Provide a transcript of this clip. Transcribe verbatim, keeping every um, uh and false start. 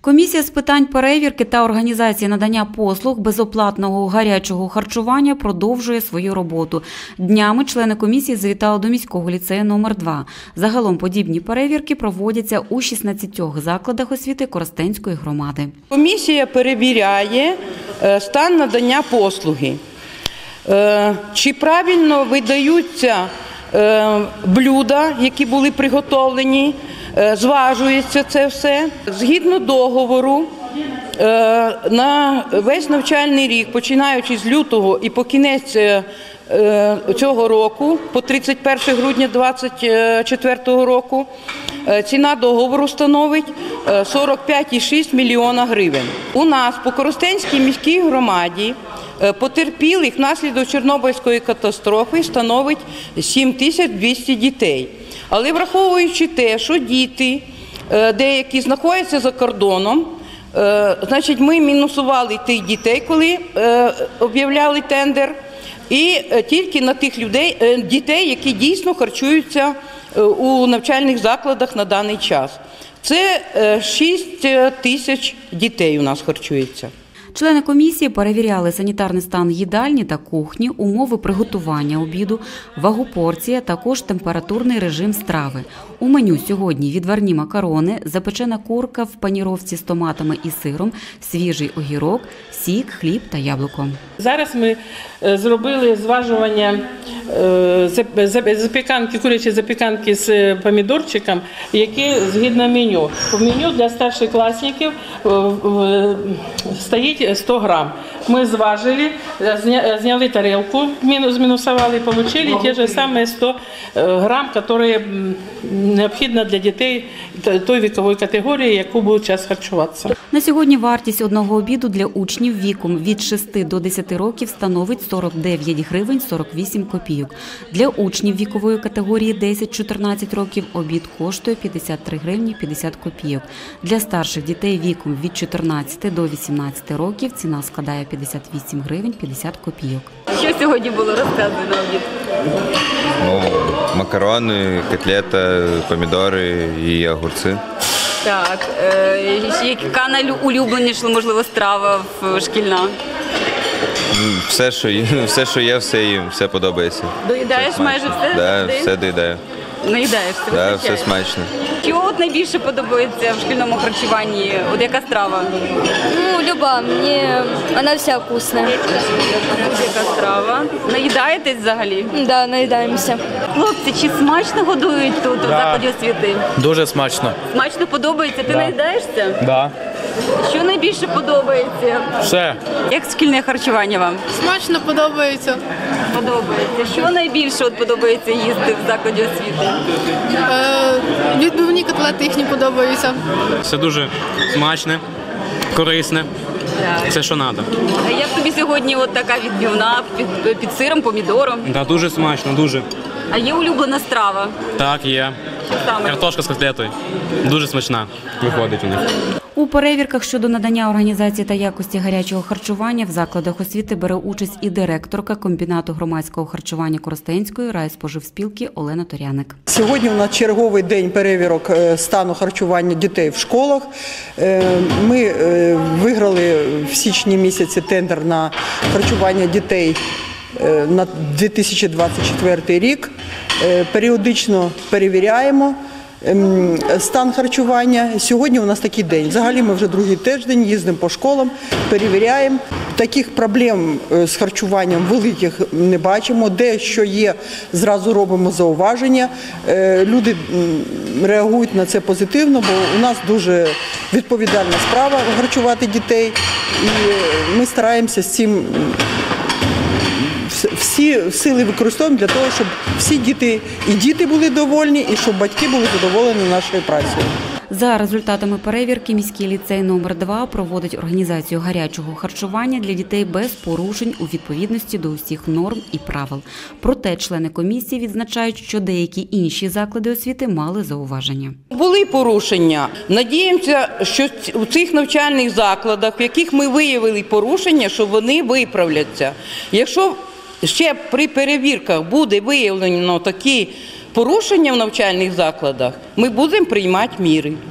Комісія з питань перевірки та організації надання послуг безоплатного гарячого харчування продовжує свою роботу. Днями члени комісії завітали до міського ліцею номер два. Загалом подібні перевірки проводяться у шістнадцятьох закладах освіти Коростенської громади. Комісія перевіряє стан надання послуги. Чи правильно видаються блюда, які були приготовлені, зважується це все. Згідно договору, на весь навчальний рік, починаючи з лютого і по кінець цього року, по тридцять перше грудня двадцять четвертого року, ціна договору становить сорок п'ять цілих шість мільйона гривень. У нас по Коростенській міській громаді потерпілих внаслідок Чорнобильської катастрофи становить сім тисяч двісті дітей. Але враховуючи те, що діти деякі знаходяться за кордоном, значить ми мінусували тих дітей, коли об'являли тендер, і тільки на тих людей, дітей, які дійсно харчуються у навчальних закладах на даний час. Це шість тисяч дітей у нас харчується. Члени комісії перевіряли санітарний стан їдальні та кухні, умови приготування обіду, вагу порції, а також температурний режим страви. У меню сьогодні відварні макарони, запечена курка в паніровці з томатами і сиром, свіжий огірок, сік, хліб та яблуко. Зараз ми зробили зважування запіканки, курячі запіканки з помідорчиком, які згідно меню. В меню для старшокласників стоїть сто грам. Ми зважили, зняли тарелку, змінусували і отримали ті ж самі сто грам, які необхідно для дітей тої вікової категорії, яку будуть зараз харчуватися. На сьогодні вартість одного обіду для учнів віком від шести до десяти років становить сорок дев'ять гривень сорок вісім копійок. Для учнів вікової категорії десять - чотирнадцять років обід коштує п'ятдесят три гривні п'ятдесят копійок. Для старших дітей віком від чотирнадцяти до вісімнадцяти років ціна складає п'ятдесят вісім гривень п'ятдесят копійок. Що сьогодні було, розказуй на обід? Ну, макарони, котлета, помідори і огурці. Так, е, яка найулюбленіша, можливо, страва шкільна? Все, що є, все, що є, все їм, все подобається. Доїдаєш майже все? Так, да, все доїдаю. Наїдаєшся? Так, да, все смачно. Що от найбільше подобається в шкільному харчуванні? От яка страва? Ну, люба, мені вона вся вкусна. Яка страва? Наїдаєтесь взагалі? Так, да, наїдаємося. Хлопці, чи смачно годують тут, да, у закладі освіти? Дуже смачно. Смачно подобається? Ти да. наїдаєшся? Так. Да. Що найбільше подобається? Все. Як шкільне харчування вам? Смачно подобається. Подобається. Що найбільше от подобається їсти в закладі освіти? Е, відбивні котлети їхні подобаються. Все дуже смачне, корисне. Так. Все, що треба. А як тобі сьогодні от така відбивна під, під сиром, помідором? Да, дуже смачно, дуже. А є улюблена страва? Так, є. Саме? Картошка з котлетою. Дуже смачна виходить у них. У перевірках щодо надання організації та якості гарячого харчування в закладах освіти бере участь і директорка комбінату громадського харчування Коростенської райспоживспілки Олена Торяник. Сьогодні у нас черговий день перевірок стану харчування дітей в школах. Ми виграли в січні місяці тендер на харчування дітей на дві тисячі двадцять четвертий рік. Періодично перевіряємо стан харчування. Сьогодні у нас такий день. Взагалі ми вже другий тиждень їздимо по школам, перевіряємо. Таких проблем з харчуванням великих не бачимо. Де що є, зразу робимо зауваження. Люди реагують на це позитивно, бо у нас дуже відповідальна справа харчувати дітей. І ми стараємося з цим всі сили використовуємо для того, щоб всі діти, і діти були довольні, і щоб батьки були задоволені нашою працею. За результатами перевірки міський ліцей номер два проводить організацію гарячого харчування для дітей без порушень у відповідності до усіх норм і правил. Проте члени комісії відзначають, що деякі інші заклади освіти мали зауваження. Були порушення. Надіємося, що у цих навчальних закладах, в яких ми виявили порушення, що вони виправляться. Якщо ще при перевірках буде виявлено такі порушення в навчальних закладах, ми будемо приймати міри.